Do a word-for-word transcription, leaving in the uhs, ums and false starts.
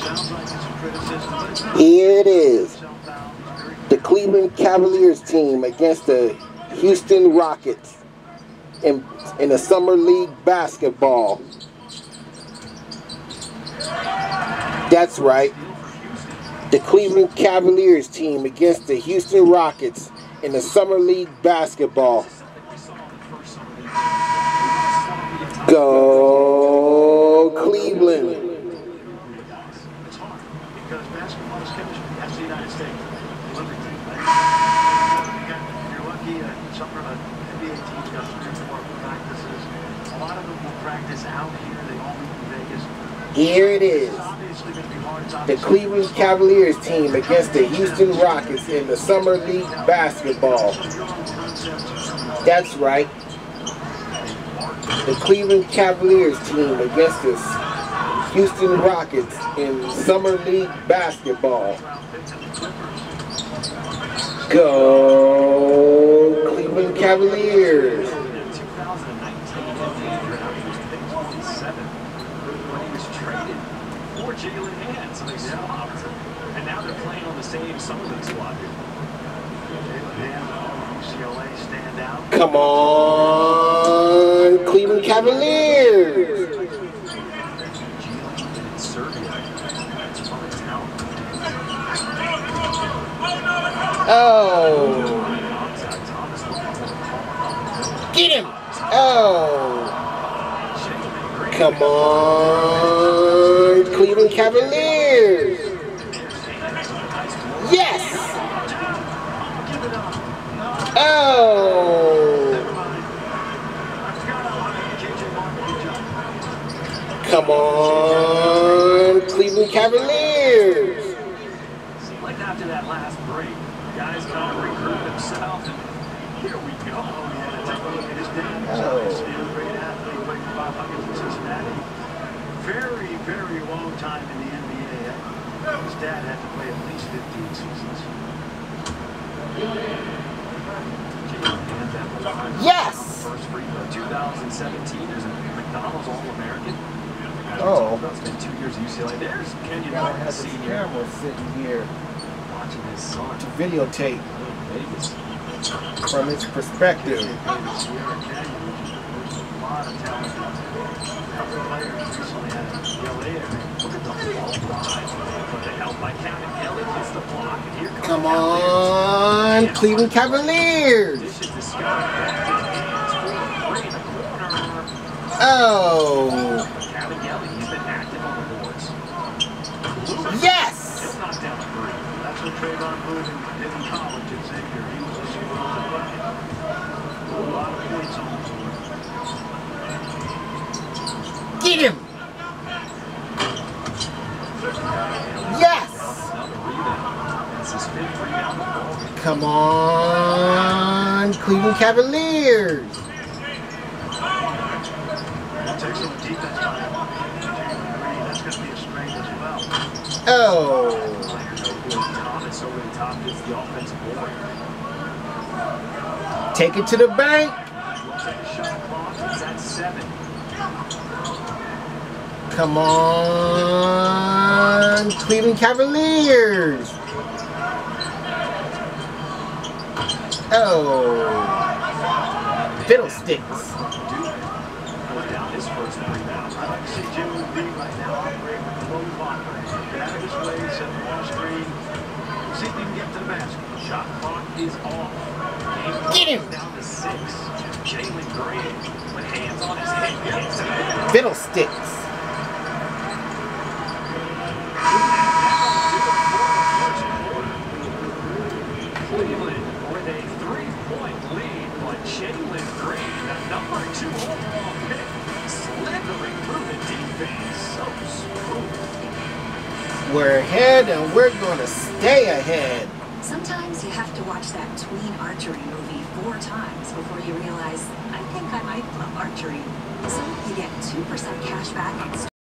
Here it is. The Cleveland Cavaliers team against the Houston Rockets in, in the Summer League basketball. That's right. The Cleveland Cavaliers team against the Houston Rockets in the Summer League basketball. Go Cleveland! Because basketball is chemistry. That's the United States. You're lucky. Uh, some uh, N B A teams got three or four practices. A lot of them will practice out here. They all meet in Vegas. Here it is. The Cleveland Cavaliers team against the Houston Rockets in the Summer League basketball. That's right. The Cleveland Cavaliers team against the Houston Rockets in Summer League basketball. Go Cleveland Cavaliers! Jalen Hand, so they swapped, and now they're playing on the same Summer League squad. Jalen Hand, U C L A stand out. Come on, Cleveland Cavaliers! Oh! Get him! Oh! Come on, Cleveland Cavaliers! Yes! Oh! Come on, Cleveland Cavaliers! Seemed like after that last break, guys kind of regroup themselves, and here we go. Take a look at his dad. He's a great athlete, played for five hundred in Cincinnati. Very, very long time in the N B A. His dad had to play at least fifteen seasons. Yes! First free throw, two thousand seventeen. There's a McDonald's All-American. Oh. Spent two years at U C L A. There's Kenyon Gotta Martin, have the senior. camera sitting here Watching his son. to videotape Vegas. from its perspective. A lot of talent. Couple players recently had U C L A. Look at the ball drive. But the help by Kevin Kelly hits the block. And here comes Come on, Cleveland Cavaliers! This is the sky. Three in the corner. Oh! Kevin Kelly, he's been active on the boards. Yes! Just knocked down a three. That's what Trayvon Booth did in college at Xavier. He was a super bucket. A lot of points on the board. Get him! Yes! Come on, Cleveland Cavaliers! Take some defense by him. That's going to be a strength as well. Oh! Thomas over the top gets the offensive board. Take it to the bank! Looks at the shot clock. It's at seven. Come on, Cleveland Cavaliers! Oh! Fiddlesticks! Down his first rebound. I like to see Jim Embiid right now operate with the low block. Get out of his way, set the ball screen. See if he can get to the basket. Shot clock is off. Get him! Down to six. Jalen Green with hands on his head. Gets it. Fiddlesticks! Cleveland with a three-point lead, but Jalen Green, the number two overall pick, slithering through the defense. So smooth. We're ahead and we're gonna stay ahead. Sometimes you have to watch that tween archery movie four times before you realize, I think I might love archery. So you get two percent cash back on